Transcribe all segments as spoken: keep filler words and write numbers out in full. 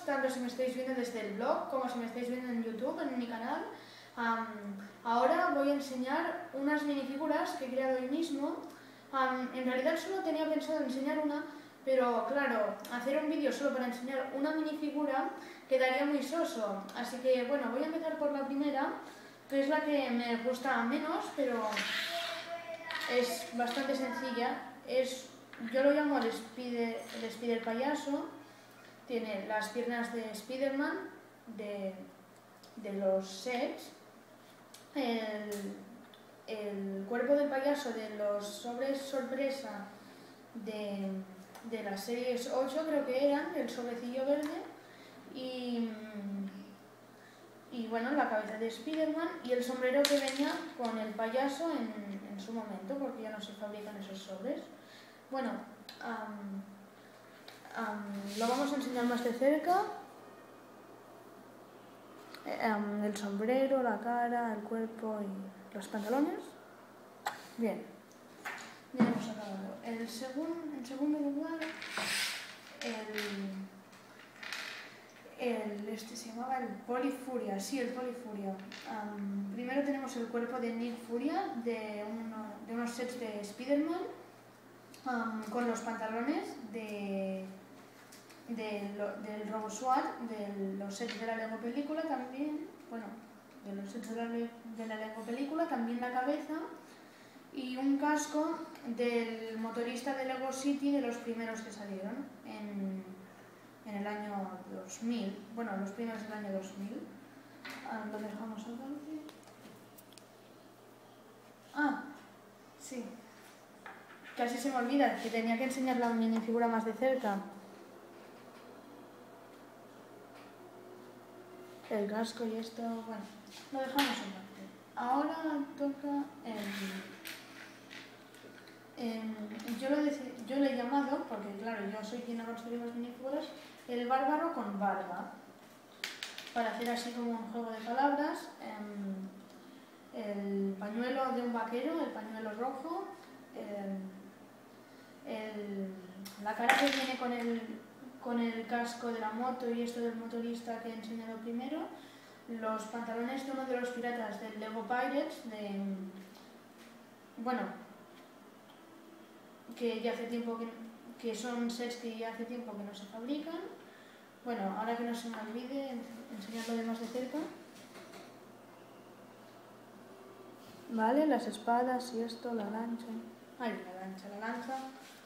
tanto si me estáis viendo desde el blog como si me estáis viendo en YouTube, en mi canal. Um, ahora voy a enseñar unas minifiguras que he creado hoy mismo. Um, en realidad solo tenía pensado enseñar una, pero claro, hacer un vídeo solo para enseñar una minifigura quedaría muy soso. Así que bueno, voy a empezar por la primera, que es la que me gusta menos, pero es bastante sencilla. Es, yo lo llamo el Spider, el Spider payaso. Tiene las piernas de Spider-Man, de, de los sets, el, el cuerpo del payaso de los sobres sorpresa de, de las series ocho, creo que eran, el sobrecillo verde, y, y bueno, la cabeza de Spider-Man y el sombrero que venía con el payaso en, en su momento, porque ya no se fabrican esos sobres. Bueno, um, um, lo vamos a enseñar más de cerca. Um, el sombrero, la cara, el cuerpo y los pantalones. Bien, ya hemos acabado. El segun, en segundo lugar, el, el este se llamaba el Polifuria, sí, el Polifuria. Um, primero tenemos el cuerpo de Nick Furia, de, uno, de unos sets de Spider-Man, um, con los pantalones de... De lo, del Robo SWAT, de los sets de la Lego Película también, bueno, de los sets de la, de la Lego Película, también la cabeza, y un casco del motorista de Lego City, de los primeros que salieron en, en el año dos mil, bueno, los primeros del año dos mil. Ah, ¿lo dejamos acá? Ah, sí, casi se me olvida que tenía que enseñar la minifigura más de cerca. El casco y esto, bueno, lo dejamos en parte. Ahora toca el... el yo, lo yo lo he llamado, porque claro, yo soy quien ha construido las minifiguras, el bárbaro con barba. Para hacer así como un juego de palabras, eh, el pañuelo de un vaquero, el pañuelo rojo, el, el, la cara que viene con el... con el casco de la moto y esto del motorista que he enseñado primero, los pantalones de uno de los piratas del Lego Pirates, de, bueno, que ya hace tiempo que, que son sets que ya hace tiempo que no se fabrican. Bueno, ahora que no se me olvide enseñarlo de más de cerca. Vale, las espadas y esto, la lancha, ay, la lancha, la lanza.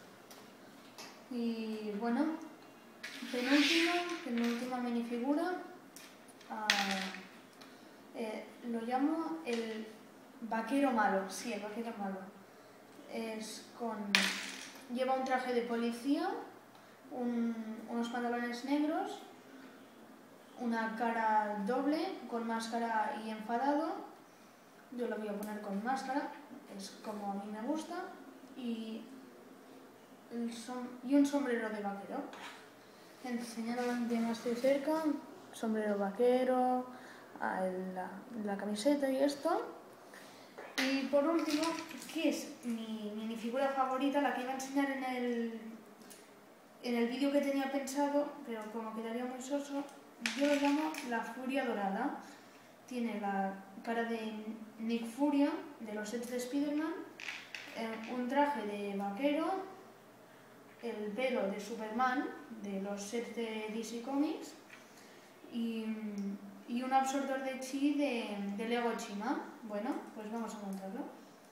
Y bueno, penúltima, penúltima minifigura, uh, eh, lo llamo el vaquero malo, sí, el vaquero malo. Es con, lleva un traje de policía, un, unos pantalones negros, una cara doble, con máscara y enfadado. Yo lo voy a poner con máscara, es como a mí me gusta, y, el som, y un sombrero de vaquero. Enseñaron de más de cerca, sombrero vaquero, la, la camiseta y esto. Y por último, ¿qué es mi minifigura favorita? La que iba a enseñar en el, en el vídeo que tenía pensado, pero como quedaría muy soso, yo lo llamo la Furia Dorada. Tiene la cara de Nick Furia, de los sets de Spider-Man, eh, un traje de vaquero, el pelo de Superman, de los sets de D C Comics, y, y un absortor de chi de, de Lego Chima. Bueno, pues vamos a montarlo.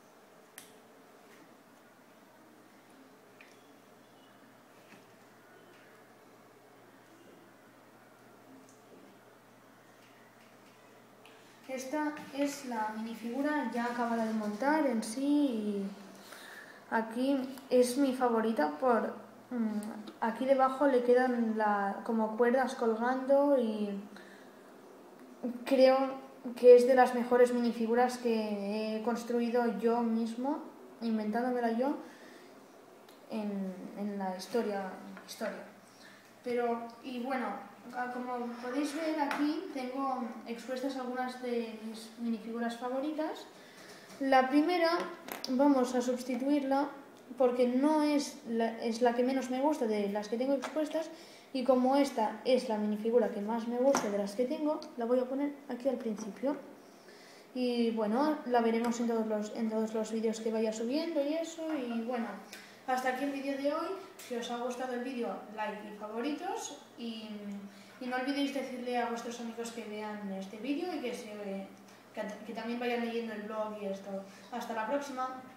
Esta es la minifigura ya acabada de montar en sí, y aquí es mi favorita por... Mmm, aquí debajo le quedan la, como cuerdas colgando, y creo que es de las mejores minifiguras que he construido yo mismo, inventándomela yo en, en la historia, historia. Pero, y bueno, como podéis ver aquí, tengo expuestas algunas de mis minifiguras favoritas. La primera vamos a sustituirla porque no es la, es la que menos me gusta de las que tengo expuestas, Y como esta es la minifigura que más me gusta de las que tengo, la voy a poner aquí al principio. Y bueno, la veremos en todos los, en todos los vídeos que vaya subiendo y eso. Y bueno, hasta aquí el vídeo de hoy. Si os ha gustado el vídeo, like y favoritos. Y, y no olvidéis decirle a vuestros amigos que vean este vídeo y que, se, que, que también vayan leyendo el blog y esto. Hasta la próxima.